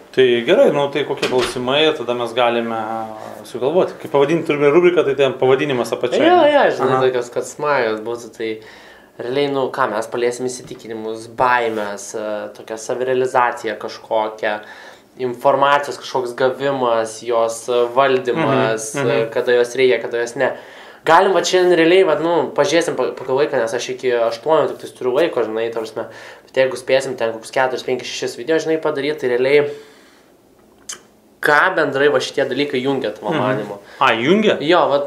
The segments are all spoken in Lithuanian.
Tai gerai, nu tai kokie klausimai, tada mes galime sugalvoti. Kaip pavadinti turime rubriką, tai ten pavadinimas apačioje. Jo, žinai, tokios, kad smajos būtų, tai realiai, nu ką, mes paliesim įsitikinimus, baimės, tokia savirealizacija kažkokia, informacijos kažkoks gavimas, jos valdymas, kada jos reikia, kada jos ne. Galim, va, šiandien realiai, va, nu, pažiūrėsim pagal laiką, nes aš iki 8 tik turiu laiko, žinai, tarsi, bet jeigu spėsim ten kokius 4, 5, 6 video, žinai, padaryti, tai realiai, ką bendrai va šitie dalykai jungia tavo manimu. Jungia? Jo, va,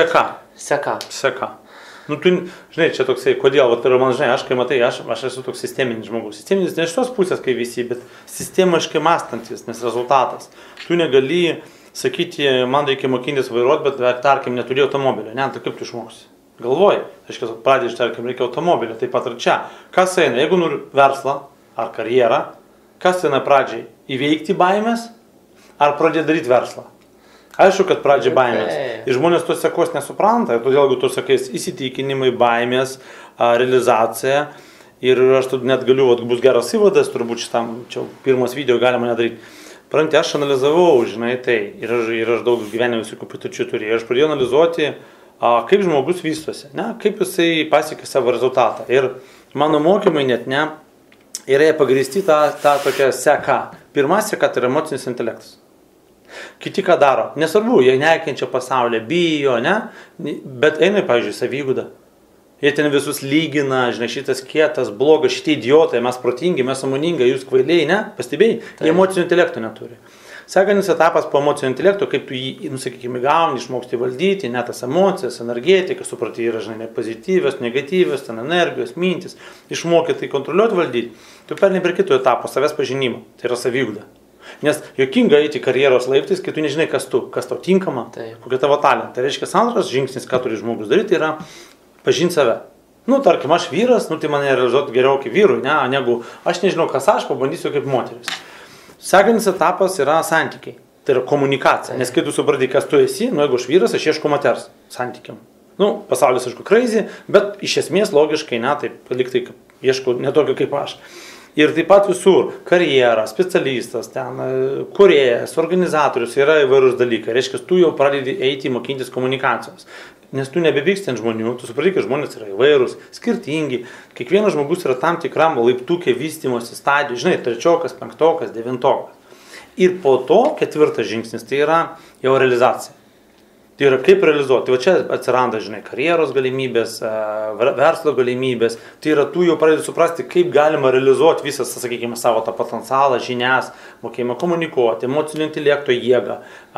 Seka. Nu, tu, žinai, čia toksai, kodėl, va, tai man, žinai, aš kai matai, aš esu toks sisteminis žmogus. Sisteminis ne iš tos pusės, kai visi, bet sistemiškai mąstantis, nes rezultatas. Tu negali sakyti, man reikia mokintis vairuoti, bet, tarkim, neturi automobilio. Ne, tai kaip tu išmoksi? Galvoji. Aiškiai, pradėti, tarkim, reikia automobilio. Taip pat ir čia. Kas eina, jeigu nori verslą ar karjerą, kas eina pradžiai? Įveikti baimės ar pradėti daryti verslą? Aišku, kad pradžiai baimės. Ir žmonės tos sekos nesupranta. Ir todėl, jeigu tu sakai, įsitikinimai, baimės, realizacija. Ir aš net galiu, bus geras įvadas, turbūt šitam, čia pirmas video galima nedaryti. Pranti, aš analizavau, žinai, tai. Ir aš daug gyvenime visokių patirčių turėjau. Ir aš pradėjau analizuoti, kaip žmogus vystosi, ne? Kaip jisai pasiekia savo rezultatą. Ir mano mokymai net ne. Yra pagrįsti tą tokią seką. Pirma seka tai yra emocinis intelektas. Kiti ką daro? Nesvarbu, jie nekenčia pasaulyje, bijo, ne? Bet eina, pavyzdžiui, saviįgūda. Jie ten visus lygina, žinai, šitas kietas, blogas, šitie idiotai, mes protingi, mes sąmoningai, jūs kvailiai, ne? Pastebėjai? Jie emocinio intelekto neturi. Sekantis etapas po emocinio intelekto, kaip tu jį, sakykime, gauni, išmoksti valdyti, net tas emocijas, energetiką, supranti, yra, žinai, pozityvios, negatyvios, ten energijos, mintis, išmokti tai kontroliuoti, valdyti. Tu perni per kitų etapų, savęs pažinimo, tai yra saviįgūda. Nes juokinga eiti karjeros laiptais, kai tu nežinai, kas tau tinkama, kokia tavo talentai. Tai reiškia, antras žingsnis, ką turi žmogus daryti, yra pažinti save. Nu, tarkim, aš vyras, nu, tai mane realizuoti geriau kaip vyrui, ne, negu aš nežinau, kas aš, pabandysiu kaip moteris. Sekantis etapas yra santykiai. Tai yra komunikacija. Nes kai tu supranti, kas tu esi, nu, jeigu aš vyras, aš ieškau moters santykiam. Nu, pasaulis, aišku, crazy, bet iš esmės logiškai, ne, taip, liktai ieškau netokio kaip aš. Ir taip pat visur karjera, specialistas, ten, kūrėjas, organizatorius yra įvairūs dalykai. Reiškia, tu jau pradedi eiti mokintis komunikacijos. Nes tu nebevyksti ant žmonių, tu supranti, kad žmonės yra įvairūs, skirtingi. Kiekvienas žmogus yra tam tikram laiptukė vystymosi stadijų, žinai, 3, 5, 9. Ir po to 4 žingsnis, tai yra jau realizacija. Tai yra kaip realizuoti. Tai va čia atsiranda, žinai, karjeros galimybės, verslo galimybės. Tai yra tu jau pradedi suprasti, kaip galima realizuoti visą, sakykime, savo tą potencialą, žinias, mokėjimą komunikuoti, emocinio intelekto jėgą,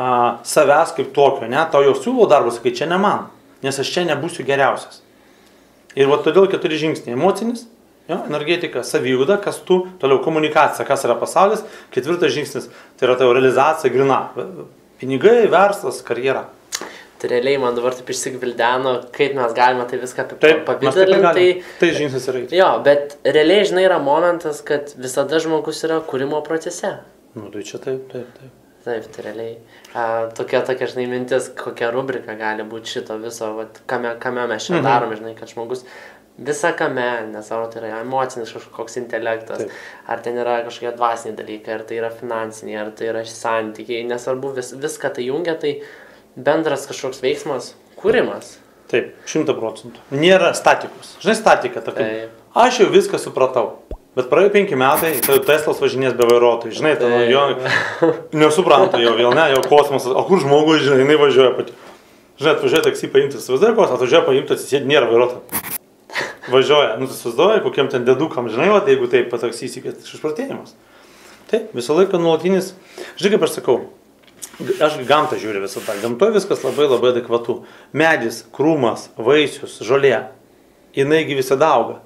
savęs kaip tokio, ne? Tau jau siūlo darbus, sakai, čia ne man, nes aš čia nebūsiu geriausias. Ir va todėl 4 žingsniai. Emocinis, jo, energetika, saviugda, kas tu, toliau komunikacija, kas yra pasaulis. 4 žingsnis, tai yra tavo realizacija grina. Pinigai, verslas, karjera. Tai realiai man dabar taip išsigvildeno, kaip mes galime tai viską apipavidalinti. Tai žingsnis yra. Jo, bet realiai, žinai, yra momentas, kad visada žmogus yra kūrimo procese. Nu, tai čia taip. Taip, tai realiai. Tokia, žinai, mintis, kokia rubrika gali būti šito viso, vat, kame mes čia darome, žinai, kad žmogus visą kame, nesvarbu, tai yra emocinis kažkoks intelektas, ar ten yra kažkokie dvasiniai dalykai, ar tai yra finansiniai, ar tai yra santykiai, nesvarbu, viską tai jungia, tai bendras kažkoks veiksmas, kūrimas. Taip, 100%. Nėra statikos. Žinai, statika, tarkim. Aš jau viską supratau. Bet praėjo 5 metai, tai Teslas važinės be vairuotojų. Žinai, jo nesupranta jo vėl, ne, jo kosmosas. O kur žmogus, žinai, jinai važiuoja pati. Žinai, atvažiuoja taksi paimti, įsivaizduoja kosmosas, atvažiuoja paimti, atsisėdi, nėra vairuotojų. Važiuoja, nu, įsivaizduoja, kokiem ten dedukam, žinai, va, jeigu taip pataksi įsikės, išprotėjimas. Taip, visą laiką nuolatinis. Žinai, kaip aš sakau, aš gamtą žiūriu visą tą. Gamtoje viskas labai labai adekvatu. Medis, krūmas, vaisius, žolė. Jinaigi visada auga.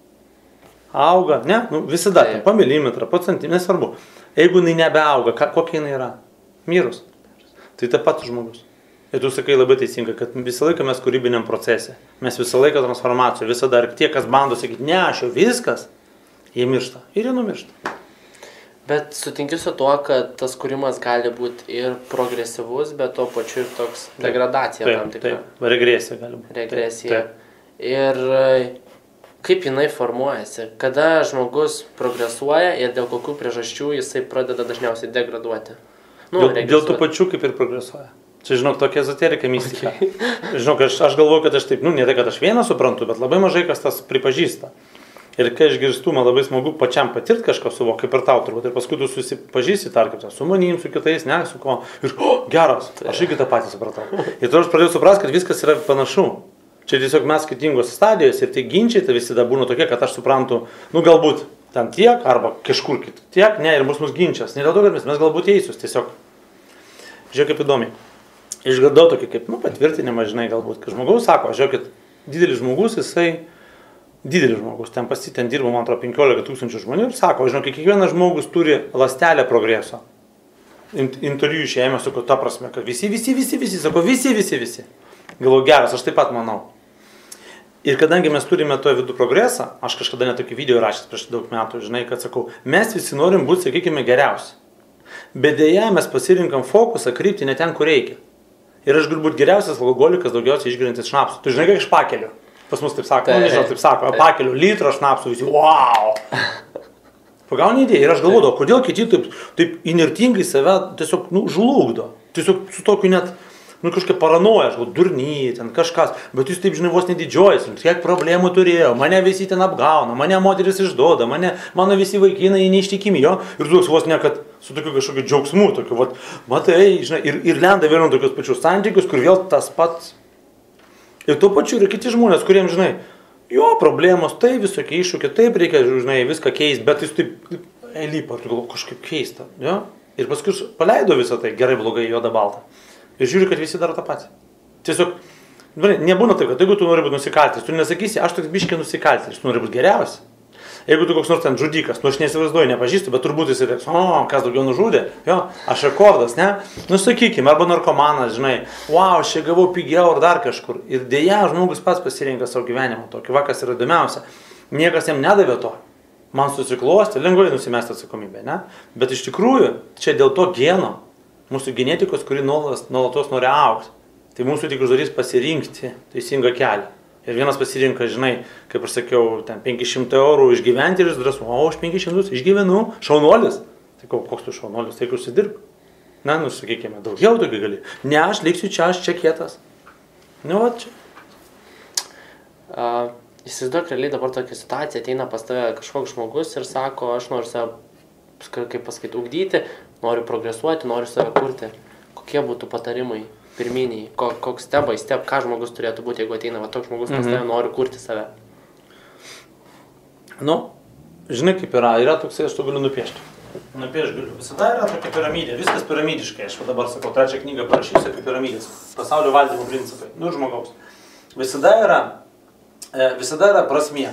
Auga, ne? Nu, visada, po milimetrą, po centimetrą, nesvarbu. Jeigu jinai nebeauga, kokia jinai yra? Mirus. Tai taip pat žmogus. Ir tu sakai labai teisingai, kad visą laiką mes kūrybiniam procese. Mes visą laiką transformacijų. Visada ir tie, kas bando sakyti, ne, aš jau viskas, jie miršta. Ir jie numiršta. Bet sutinkiu su tuo, kad tas kūrimas gali būti ir progresyvus, bet tuo pačiu ir toks degradacija tam tikra. Taip, regresija gali būti. Regresija. Ir kaip jinai formuojasi, kada žmogus progresuoja ir dėl kokių priežasčių jisai pradeda dažniausiai degraduoti. Dėl tų pačių kaip ir progresuoja. Čia, žinok, tokia ezoterika mistika. Žinok, aš galvoju, kad aš taip, ne tai, kad aš vieną suprantu, bet labai mažai kas tas pripažįsta. Ir kai aš girstu, man labai smagu pačiam patirti kažką suvokti, kaip ir tau turbūt. Ir paskui tu susipažįsti, tarkim, su manim, su kitais, ne, su ko. Ir, geras, aš irgi tą patį supratau. Ir tada aš pradėjau suprasti, kad viskas yra panašu. Čia tiesiog mes skirtingos stadijos ir tai ginčiai, tai visi būna tokie, kad aš suprantu, galbūt ten tiek, arba kažkur tiek, ne, ir mus ginčias. Ne dėl to, kad mes galbūt teisūs, tiesiog. Žiūrėk, kaip įdomi. Išgirdau tokį kaip, patvirtinimą, žinai, galbūt, kad žmogaus sako, žiūrėkit, didelis žmogus, ten ten dirbo, man atrodo, 15 000 žmonių ir sako, žinok, kiekvienas žmogus turi ląstelę progreso. Interviu išėjame, sako, ta prasme, kad visi, sako, visi. Galvoju, geras, aš taip pat manau. Ir kadangi mes turime toje vidų progresą, aš kažkada netokį video rašęs prieš daug metų, žinai, kad sakau, mes visi norim būti, sakykime, geriausi. Bet dėja, mes pasirinkam fokusą, kryptį ne ten, kur reikia. Ir aš galiu būti geriausias alkoholikas, daugiausiai išgeriantis šnapsų. Tu žinai, kaip iš pakeliu. Pas mus taip sako, nežinau, taip sako, pakeliu, litrą šnapsų, visi, wow! Pagauni idėją ir aš galvodavau, kodėl kiti taip inertingai save tiesiog, žlugdo. Tiesiog su tokiu net, kažkaip paranoja, aš galvoju, durny, ten kažkas, bet jūs taip, žinai, vos nedidžiuojasi, kiek problemų turėjo, mane visi ten apgauna, mane moteris išduoda, mano visi vaikinai neištikimi, jo, ir tu vos ne, kad su tokiu kažkokiu džiaugsmu, tokiu, vat, matai, žinai, ir lenda vėliau tokius pačius santykius, kur vėl tas pats. Ir tuo pačiu yra kiti žmonės, kuriems, žinai, jo, problemos, tai visokie iššūkiai, taip reikia, žinai, viską keisti, bet jis taip lipa, kažkaip keista, jo, ir paskui paleido visą tai, gerai, blogai, juoda, balta. Ir žiūri, kad visi daro tą patį. Tiesiog, nebūna taip, kad jeigu tu nori būti nusikaltėlis, tu nesakysi, aš toks biškį nusikaltėlis, tu nori būti geriausias. Jeigu tu koks nors ten žudikas, aš neįsivaizduoju, nepažįstu, bet turbūt jis ir kas daugiau nužudė, jo, aš rekordas, ne? Sakykime, arba narkomanas, žinai, wow, aš čia gavau pigiau ar dar kažkur. Ir dėja, žmogus pats pasirinka savo gyvenimą tokį, kas yra įdomiausia. Niekas jam nedavė to. Man susiklosti, lengvai nusimesti atsakomybę, ne? Bet iš tikrųjų, čia dėl to geno. Mūsų genetikos, kuri nuolatos nori augti, tai mūsų tik uždarys pasirinkti teisingą kelią. Ir vienas pasirinka, žinai, kaip aš sakiau, ten 500 eurų išgyventi ir jis drąsu, o aš 500 išgyvenu, šaunuolis. Tai koks tu šaunuolis, tai užsidirb. Na, sakykime, daugiau tokių gali. Ne, aš liksiu čia, aš čia kietas. Va čia. Įsivaizduok, realiai dabar tokia situacija, ateina pas tave kažkoks žmogus ir sako, aš noriu save, kaip pasakyti, ugdyti, noriu progresuoti, noriu save kurti. Kokie būtų patarimai pirminiai? Koks step by step, ką žmogus turėtų būti, jeigu ateina toks žmogus pas tave, nori kurti save? Žinai kaip yra toksai, aš to galiu nupiešti. Nupiešti galiu. Visada yra tokia piramidė, viskas piramidiškai. Aš dabar sakau, trečią knygą parašysiu apie piramidės. Pasaulio valdymo principai. Žmogaus. Visada yra prasmė.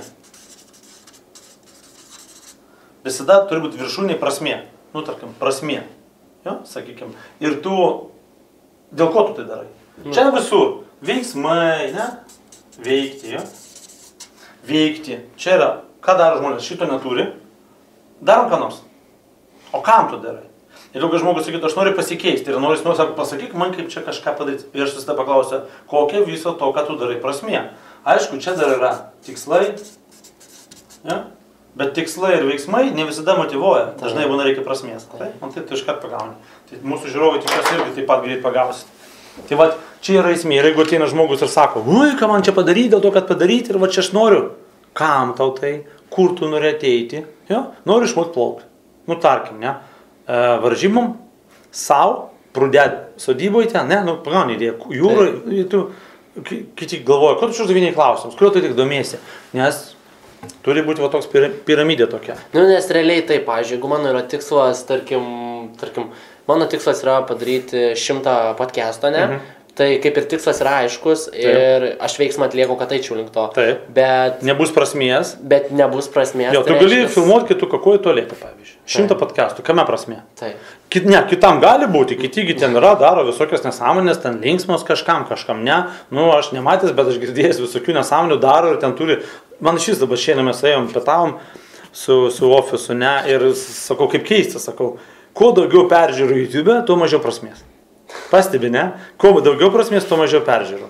Visada turi būti viršūnė prasmė. Tarkim, prasmė. Jo, sakykime. Ir tu, dėl ko tu tai darai? Čia visur. Veiksmai, ne? Veikti, jo. Veikti. Čia yra, ką daro žmonės, šito neturi. Darom ką nors. O kam tu darai? Ir jeigu žmogus sakytų, aš noriu pasikeisti ir noriu pasakyk man, kaip čia kažką padaryti. Ir aš visada paklausiu, kokia viso to, ką tu darai, prasmė. Aišku, čia dar yra tikslai. Ja? Bet tikslai ir veiksmai ne visada motyvuoja. Dažnai būna reikia prasmės. Man tai tu iškart pagauni. Tai mūsų žiūrovai tikiuosi irgi taip pat greit pagausit. Tai va, čia yra esmė. Ir jeigu ateina žmogus ir sako, ui, ką man čia padaryti, dėl to, kad padaryti, ir va čia aš noriu. Kam tau tai? Kur tu nori ateiti? Jo? Noriu išmokti plaukti. Tarkim, ne? Varžybom, savo, prūdėti sodyboje ten, ne? Pagauni idėją. Jūroje, kiti galvoja, ko tu čia uždaviniai klausimus, kurio tu tik domiesi? Nes turi būti va toks piramidė tokia. Nes realiai taip, pavyzdžiui, jeigu mano yra tikslas, tarkim, mano tikslas yra padaryti 100 podcast'o, ne? Tai kaip ir tikslas yra aiškus ir aš veiksmą atlieku, kad eičiau link to. Taip. Bet nebus prasmės. Bet nebus prasmės. Jo, tu gali filmuoti kitų kakoj tualetę, pavyzdžiui. 100 podcastų, kame prasmė? Taip. Ne, kitam gali būti, kitigi ten yra, daro visokios nesąmonės, ten linksmos kažkam ne. Aš nematęs, bet aš girdėjęs visokių nesąmonių daro ir ten turi. Man šis dabar šiandien mes ėjom, pietavom su ofisu, ne, ir sakau, kaip keista, sakau, kuo daugiau peržiūrų YouTube, tuo mažiau prasmės. Pastebi, ne? Kuo daugiau prasmės, tuo mažiau peržiūrų.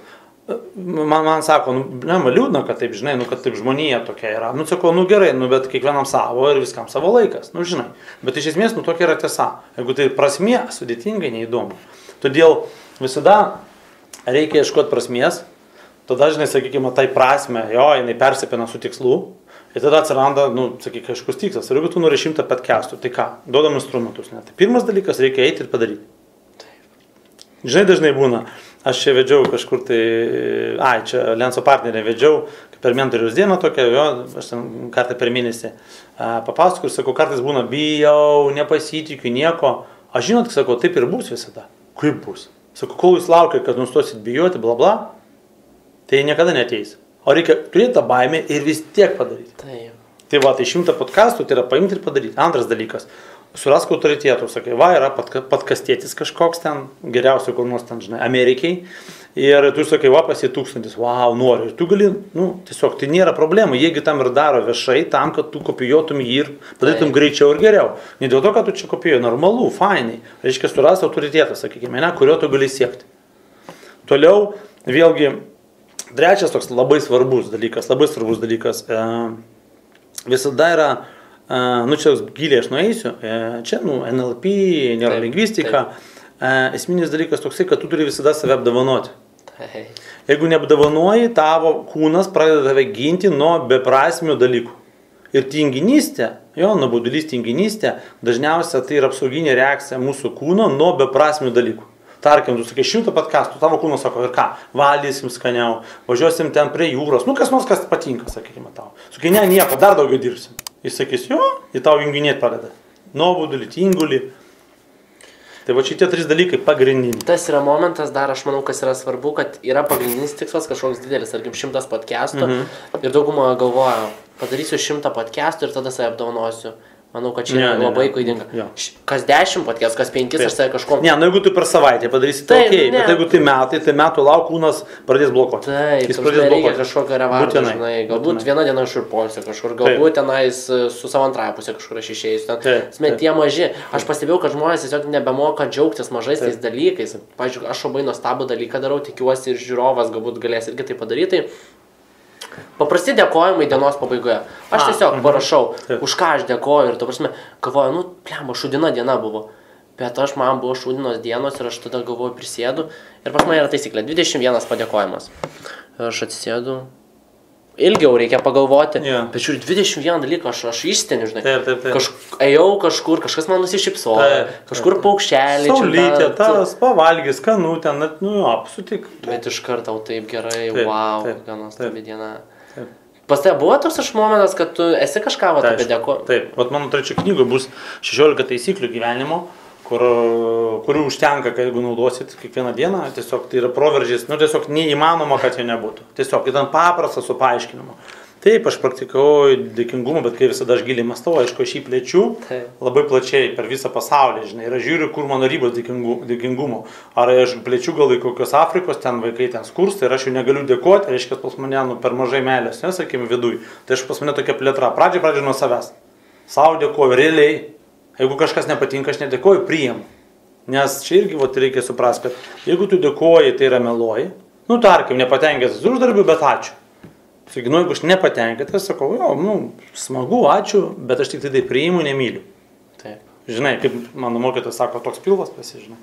Man sako, man liūdna, kad taip, žinai, kad taip žmonija tokia yra. Sakau, gerai, bet kiekvienam savo ir viskam savo laikas, žinai. Bet iš esmės, tokia yra tiesa. Jeigu tai prasmė, sudėtingai, neįdomu. Todėl visada reikia ieškoti prasmės, tada, žinai, sakykime, tai prasme, jinai persipina su tikslu, ir tada atsiranda, sakykime, kažkoks tikslas. Ir jeigu tu nori 100 podcastų, tai ką? Duodam instrumentus. Ne? Tai pirmas dalykas, reikia eiti ir padaryti. Žinai, dažnai būna. Aš čia vedžiau kažkur tai, čia Lenso partnerė vedžiau, per mentoriaus dieną tokia, aš ten kartą per mėnesį papasakau ir sakau, kartais būna bijau, nepasitikiu, nieko. Aš žinot, sakau, taip ir bus visada. Kaip bus? Sakau, kol jūs laukia, kad nustosit bijoti, bla bla, tai niekada neteis. O reikia turėti tą baimę ir vis tiek padaryti. Tai 100 podcastų, tai yra paimti ir padaryti. Antras dalykas. Surask autoritetų, sakai, yra podkastėtis kažkoks ten, geriausiai kur nors ten, žinai, Amerikai. Ir tu sakai, pasi 1000, noriu. Ir tu gali, tiesiog tai nėra problema. Jiegi tam ir daro viešai, tam, kad tu kopijuotum jį ir padarytum greičiau ir geriau. Ne dėl to, kad tu čia kopijuoji, normalu, fainai. Reiškia, suras autoritetą, sakykime, kurio tu gali siekti. Toliau, vėlgi, trečias toks labai svarbus dalykas, visada yra, čia giliai aš nueisiu, čia, NLP, neurolingvistika, esminis dalykas toksai, kad tu turi visada save apdovanoti. Jeigu neapdavanoji, tavo kūnas pradeda tave ginti nuo beprasmių dalykų. Ir tinginystė, nuobodulys tinginystė, dažniausiai tai yra apsauginė reakcija mūsų kūno nuo beprasmių dalykų. Tarkim, tu sakai 100 podcastų, tavo kūnas sako, ir ką, valgysim skaniau, važiuosim ten prie jūros, kas nors, kas patinka, sakykime tau. Sakai, ne, nieko, dar daugiau dirbsim. Jis sakys, į tau junginėti pradeda. Nuobodulį, tingulį. Tai šitie 3 dalykai pagrindiniai. Tas yra momentas, dar aš manau, kas yra svarbu, kad yra pagrindinis tikslas kažkoks didelis, tarkim 100 podcastų. Ir dauguma galvoja, padarysiu 100 podcastų ir tada save apdovanosiu. Manau, kad čia yra labai klaidinga. Kas 10 podcastų, kas 5, aš save kažko... Ne, jeigu tu per savaitę padarysi, tai okei, bet jeigu tai metų lauk, kūnas pradės blokuoti. Taip, reikia kažkokio revardo, žinai, galbūt vieną dieną aš ir polsiu kažkur, galbūt tenais su savo antrąją pusę kažkur aš išeisiu. Tie maži. Aš pastebėjau, kad žmonės tiesiog nebemoka džiaugtis mažais tais dalykais. Pavyzdžiui, aš labai nuostabų dalyką darau, tikiuosi ir žiūrovas galbūt galės irgi tai padaryti. Paprasti dėkojimai dienos pabaigoje. Aš tiesiog parašau, už ką aš dėkoju ir, galvoju, šūdina diena buvo. Bet man buvo šūdinos dienos ir aš tada galvoju, prisėdu. Ir pas mane yra taisyklė, 21 padėkojimas. Ir aš atsisėdu. Ilgiau reikia pagalvoti, bet žiūrėjau, 21 dalyką aš išsteniu, žinai. Ėjau kažkur, kažkas man nusišypsojo, kažkur paukštelį. Saulytė, tas pavalgys, skanu ten, sutik. Bet iš karto taip gerai, kokia nuostabi diena. Pas tai buvo toks momentas, kad tu esi kažką apie dėko? Taip, mano 3 knygų bus 16 taisyklių gyvenimo, kurių užtenka, kad jeigu naudosit kiekvieną dieną, tiesiog tai yra proveržys, tiesiog neįmanoma, kad jo nebūtų. Tiesiog įdant paprastą su paaiškinimu. Taip, aš praktikauju dėkingumą, bet kai visada aš giliai mąstau, aišku, aš jį plečiu labai plačiai per visą pasaulį, žinai, ir aš žiūriu, kur mano ribos dėkingumo. Ar aš plečiu gal į kokios Afrikos, ten vaikai ten skursta ir aš jų negaliu dėkoti, reiškia, pas mane per mažai meilės, sakykime, viduj. Tai aš pas mane tokia plėtra, pradžiai nuo savęs. Sau dėkoju, realiai. Jeigu kažkas nepatinka, aš nedėkoju, priimu. Nes čia irgi reikia suprasti, kad jeigu tu dėkoji, tai yra meluoji. Tarkim, nepatenkintas uždarbiu, bet ačiū. Sakynu, jeigu aš nepatenkintas, sakau, smagu, ačiū, bet aš tik tai priimu, nemyliu. Taip. Žinai, kaip mano mokytojas sako, toks pilvas pasižinai.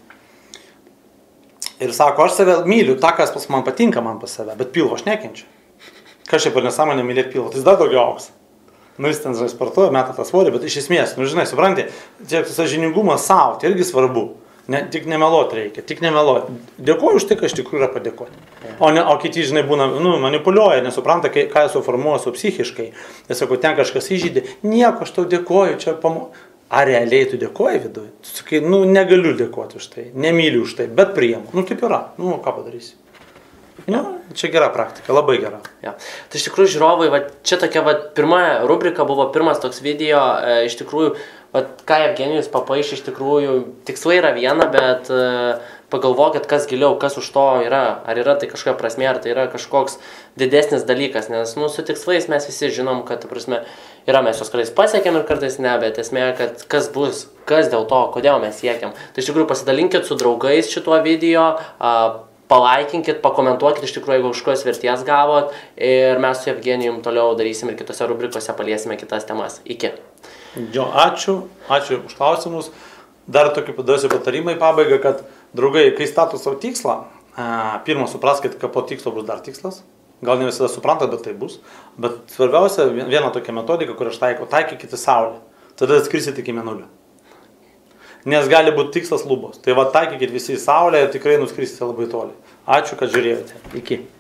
Ir sako, aš save myliu, tą, kas pas man patinka man pas save, bet pilvo aš nekenčiu. Kažkaip per nesąmonę mylėti pilvo, tai dar daugiau auks. Jis ten sportuoja, meta tą svorį, bet iš esmės, žinai, supranti, čia sąžiningumas savo, tai irgi svarbu. Tik nemeluoti reikia, tik nemeluoti. Dėkoju už tai, kad iš tikrųjų yra padėkoti. O kiti, žinai, būna, manipuliuoja, nesupranta, ką jie suformuoja su psichiškai. Jie sako, ten kažkas įžydė, nieko, aš tau dėkoju, čia Ar realiai tu dėkoji viduje? Tu sakai, negaliu dėkoti už tai, nemyliu už tai, bet priimu. Taip yra, ką padarysi? Čia gera praktika, labai gera. Ja. Tai iš tikrųjų žiūrovai, čia tokia pirma rubrika buvo, pirmas toks video, iš tikrųjų, ką Evgenijus papaišė, iš tikrųjų, tikslai yra viena, bet pagalvokit, kas giliau, kas už to yra, ar yra tai kažkokia prasmė, ar tai yra kažkoks didesnis dalykas, nes su tikslais mes visi žinom, kad, prasme, yra mes jos kartais pasiekėm ir kartais ne, bet esmė, kad kas bus, kas dėl to, kodėl mes siekiam. Tai iš tikrųjų pasidalinkit su draugais šituo video, palaikinkit, pakomentuokit iš tikrųjų, jeigu kažkokios verties gavot ir mes su Evgenijum toliau darysim ir kitose rubrikose paliesime kitas temas. Iki. Jo, ačiū už klausimus. Dar tokį padarosiu patarimą į pabaigą, kad draugai, kai stato savo tikslą, pirmą supraskite, kad po tikslo bus dar tikslas. Gal ne visada suprantat, bet tai bus. Bet svarbiausia, viena tokia metodika, kur aš taikykite Saulę. Tada atskrisit iki Mėnulio. Nes gali būti tikslas lubos. Tai va, taikykit visi į Saulę ir tikrai nuskrisite labai toli. Ačiū, kad žiūrėjote. Iki.